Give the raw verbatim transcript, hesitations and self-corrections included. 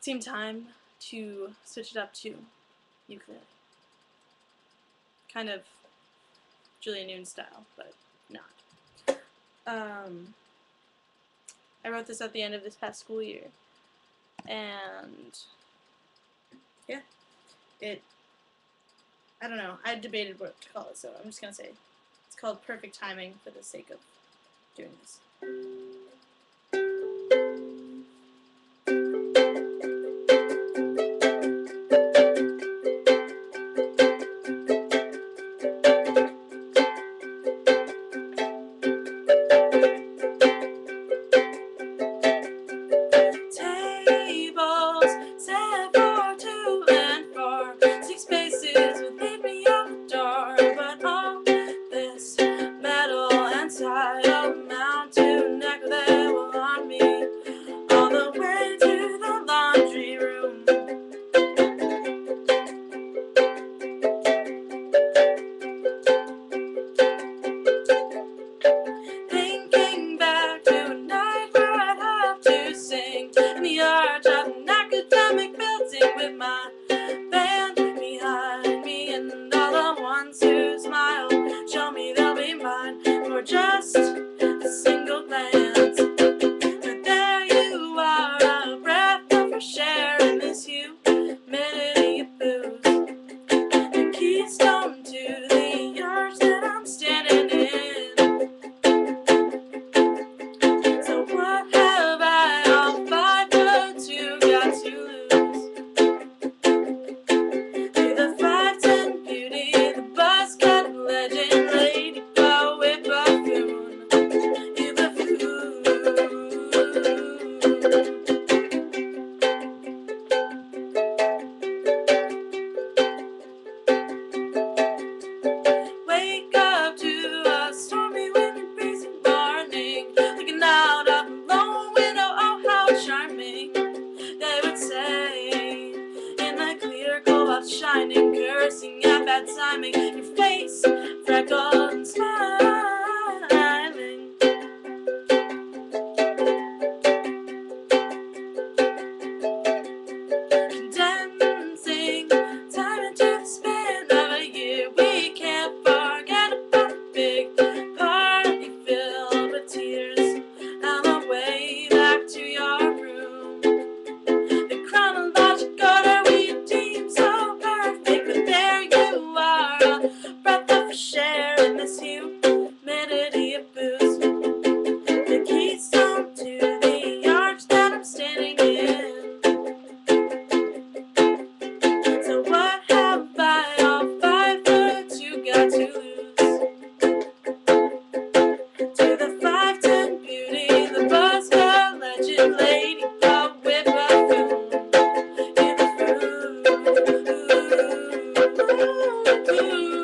seemed time to switch it up to ukulele. Kind of Julia Noon style, but not. Um, I wrote this at the end of this past school year, and yeah, it, I don't know, I debated what to call it, so I'm just going to say it's called Perfect Timing for the sake of doing this. Just a single glance, but there you are, a breath of fresh air in this humidity of booze, the keystone to the urge that I'm standing in. So what have I, all five words you got to lose? To the five ten beauty, the buzzcut legend, lady poet buffoon. Wake up to a stormy wind and breezy morning, looking out of the long window, oh how charming, they would say, in the clear cobalt shining, cursing at bad timing, your face freckled and smiling. Condensing time into the span of a year, we can't forget about the big party filled with tears, and the way back to your room. The chronological order we deem so perfect, but there you are, a breath of fresh air in this humidity of booze, the keystone to the arch that I'm standing in. So what have I, all five words you got to lose? To the five ten beauty, the buzzcut legend, lady poet buffoon, in the room.